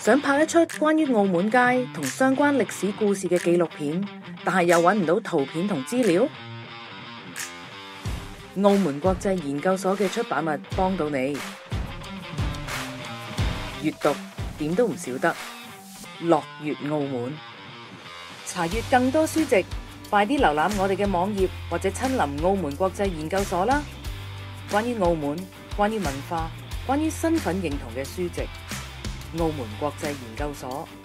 想拍一出關於澳門街同相關歷史故事嘅紀錄片，但係又揾唔到圖片同資料？澳門國際研究所嘅出版物幫到你。閱讀點都唔少得，樂閱澳門。查閱更多書籍，快啲瀏覽我哋嘅網頁或者親臨澳門國際研究所啦。關於澳門、關於文化、關於身份認同嘅書籍，澳門國際研究所。